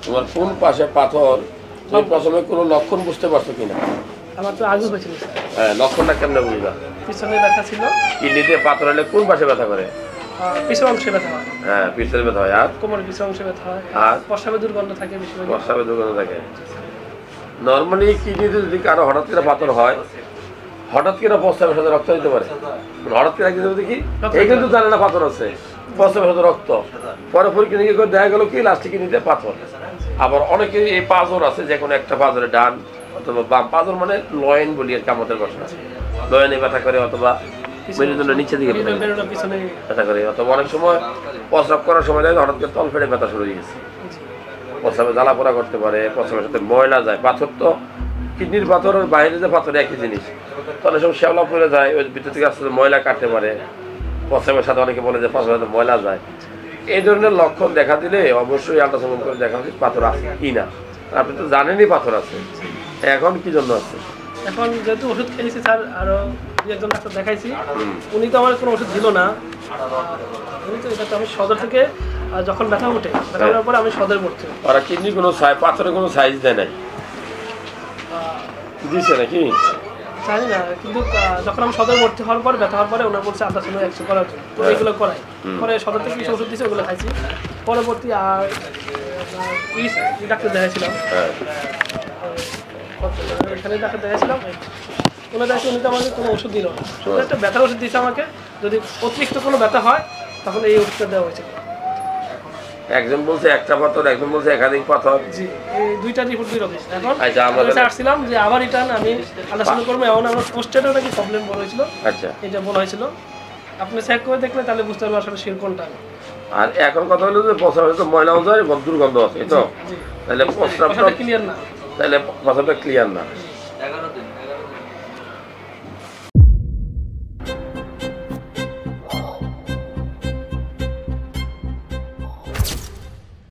তোমার কোন পাশে পাথর তুমি প্রথমে কোনো লক্ষণ বুঝতে পারছো কিনা? আমার তো আগে হয়েছিল স্যার। হ্যাঁ, লক্ষণটা কেমনে বুঝবা? পিছনে ব্যথা ছিল। কিডনিতে পাথর হলে কোন পাশে ব্যথা করে? পিছনের অংশে ব্যথা হয়। হ্যাঁ, পিছের ব্যথা হয়। আর কোমরের পিছনের অংশে ব্যথা হয়। আর প্রস্রাবে দুর্গন্ধ থাকে বেশিরভাগ। প্রস্রাবে দুর্গন্ধ থাকে। নর্মালি কিডনিতে যদি কারো হঠাৎ করে পাথর হয়, হঠাৎ করে প্রস্রাবের সাথে রক্ত দিতে পারে। হঠাৎ করে একদিন দেখি এই কিন্তু জানে না পাথর আছে, প্রস্রাবের সাথে রক্ত, পরে পরীক্ষা নিয়ে করে দেখা গেল কি লাস্টে কিডনিতে পাথর। আবার অনেকে এই পাঁজর আছে, যে কোনো একটা পাঁজরে ডান অথবা বাম, পাঁজর মানে লয়েন বলি আর কামতের ঘটনা, লয়েনে ব্যথা করে অথবা মেরুদণ্ডের নিচের দিকে ব্যথা করে, অথবা অনেক সময় প্রস্রাব করার সময় দেখা হঠাৎ করে তল ফেটে ব্যথা শুরু হয়ে গেছে। প্রস্রাবে জ্বালা পোড়া করতে পারে, প্রস্রাবের সাথে ময়লা যায়। পাথর তো কিডনির পাথর আর বাইরে যে পাথর একই জিনিস, তাহলে সব শ্যাওলা পড়ে যায়, ওই ভিতর থেকে আসতে ময়লা কাটতে পারে। প্রস্রাবের সাথে অনেকে বলে যে প্রস্রাবের সাথে ময়লা যায়। এই ধরনের লক্ষণ দেখা দিলে অবশ্যই আল্ট্রাসাউন্ড করে দেখা উচিত পাথর আছে কি না। আপনি তো জানেনই পাথর আছে, এখন কি জন্য আছে? এখন যেহেতু ওষুধ খেয়েছি স্যার, আরো একজন ডাক্তার দেখাইছি, উনি তো আমার কোনো ওষুধ দিল না। উনি তো এটা তো আমি সদর থেকে যখন ব্যথা ওঠে, ব্যথা ওঠার পরে আমি সদর ভর্তি হই। ওরা কিডনি কোনো পাথরের কোনো সাইজ দেয় নাই, দিছে নাকি জানি না, কিন্তু যখন আমি সদর ভর্তি হওয়ার পর ব্যথা হওয়ার পরে ওনার বলছে আল্ট্রাসাউন্ড এক্স করার জন্য, তো এইগুলো করাই। পরে সদর থেকে কিছু ওষুধ দিয়েছে, ওগুলো খাইছি। পরবর্তী আর ডাক্তার দেখাইছিলাম, এখানে ডাক্তার দেখাইছিলাম, ওনার দেখে উনি তো আমাকে কোনো ওষুধ দিল না, শুধু একটা ব্যথার ওষুধ দিয়েছে আমাকে, যদি অতিরিক্ত কোনো ব্যথা হয় তখন এই ওষুধটা দেওয়া হয়েছিল। একজন বলছে একটা পাথর, একজন বলছে একাধিক পাথর। জি, এই দুইটা রিপোর্ট দুই রকম। এখন আচ্ছা, আমরা আসছিলাম যে আবার রিটার্ন আমি আলোচনা করবো, এমন আমার পোস্টেরও নাকি প্রবলেম বলা হয়েছিল। আচ্ছা, এটা বলা হয়েছিল, আপনি চেক করে দেখলে তাহলে বুঝতে পারবেন আসলে শির কোনটা। আর এখন কথা হলো যে প্রস্রাবে তো ময়লাও যায়, দুর্গন্ধ আছে, তো তাহলে প্রস্রাবটা ক্লিয়ার না, তাহলে প্রস্রাবটা ক্লিয়ার না।